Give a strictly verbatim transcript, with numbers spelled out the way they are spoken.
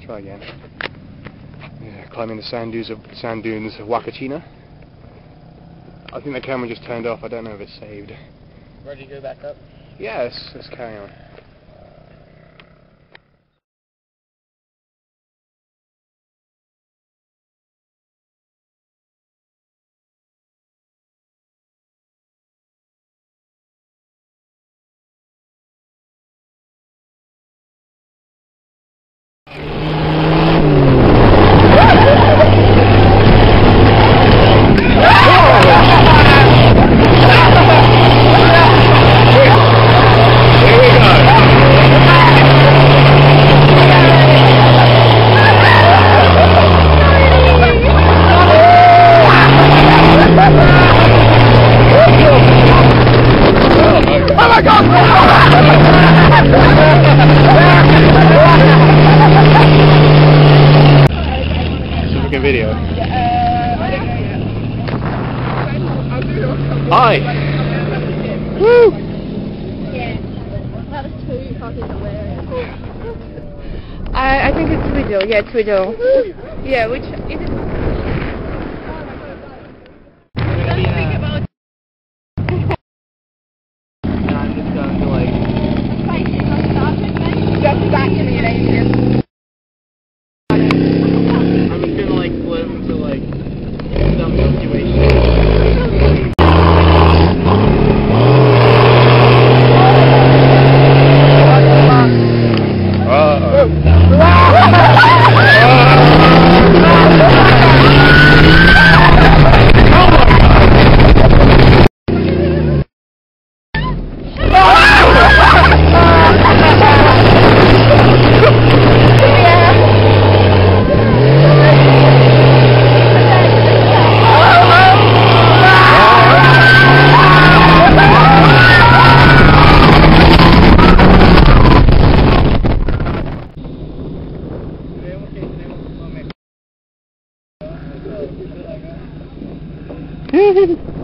try again. Yeah, climbing the sand dunes of sand dunes of Huacachina. I think the camera just turned off. I don't know if it's saved. Ready to go back up? Yes, let's carry on. Video. Hi! Woo! Yeah. That was too fucking hilarious. I, I think it's video. Yeah, it's video. Yeah, which is it? Don't think about and I'm just going to like Just back in the United I'm just gonna like float into like some situation. Hehehe